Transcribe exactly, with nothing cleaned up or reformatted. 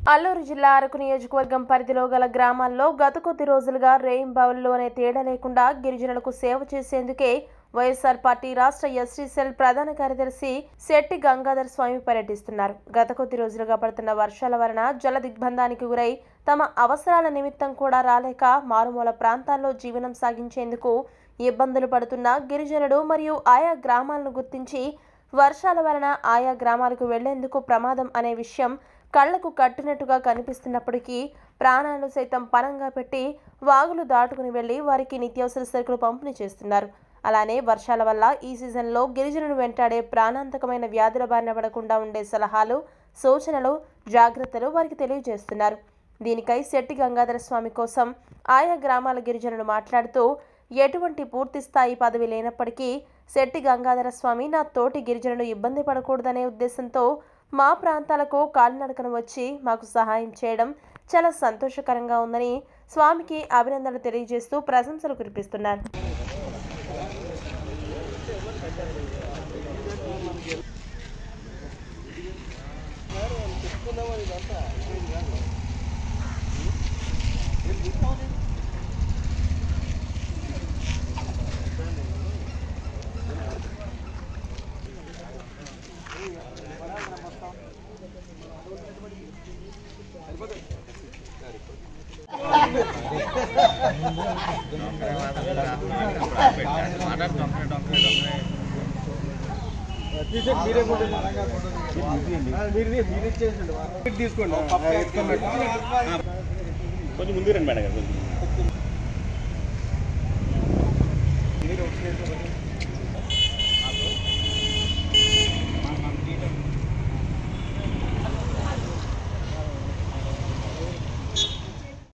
అల్లూరు జిల్లా అరకు నియోజకవర్గం పరిధిలో గల గ్రామాల్లో గత కొద్ది రోజులుగా రేయింబవళ్లోనే తేడా లేకుండా గిరిజనులకు సేవ చేసేందుకే వైఎస్ఆర్ పార్టీ రాష్ట్ర ఎస్టీ సెల్ ప్రధాన కార్యదర్శి శెట్టి గంగాధర్ స్వామి పర్యటిస్తున్నారు. గత కొద్ది రోజులుగా పడుతున్న వర్షాల వలన జల దిగ్బంధానికి గురై తమ అవసరాల నిమిత్తం కూడా రాలేక మారుమూల ప్రాంతాల్లో జీవనం సాగించేందుకు ఇబ్బందులు పడుతున్న గిరిజనులు మరియు ఆయా గ్రామాలను గుర్తించి వర్షాల వలన ఆయా గ్రామాలకు వెళ్లేందుకు ప్రమాదం అనే విషయం కళ్లకు కట్టినట్టుగా కనిపిస్తున్నప్పటికీ ప్రాణాలను సైతం పణంగా పెట్టి వాగులు దాటుకుని వెళ్లి వారికి నిత్యావసర సరుకులు పంపిణీ చేస్తున్నారు. అలానే వర్షాల వల్ల ఈ సీజన్లో గిరిజనులు వెంటాడే ప్రాణాంతకమైన వ్యాధుల బారిన పడకుండా ఉండే సలహాలు, సూచనలు, జాగ్రత్తలు వారికి తెలియజేస్తున్నారు. దీనికై శెట్టి గంగాధర స్వామి కోసం ఆయా గ్రామాల గిరిజనులు మాట్లాడుతూ, ఎటువంటి పూర్తి స్థాయి పదవి లేనప్పటికీ శెట్టి గంగాధర స్వామి నా తోటి గిరిజనులు ఇబ్బంది పడకూడదనే ఉద్దేశంతో మా ప్రాంతాలకు కాలినడకన వచ్చి మాకు సహాయం చేయడం చాలా సంతోషకరంగా ఉందని స్వామికి అభినందనలు తెలియజేస్తూ ప్రశంసలు కురిపిస్తున్నారు. కొంచెం ముందు రండి మేడం గారు.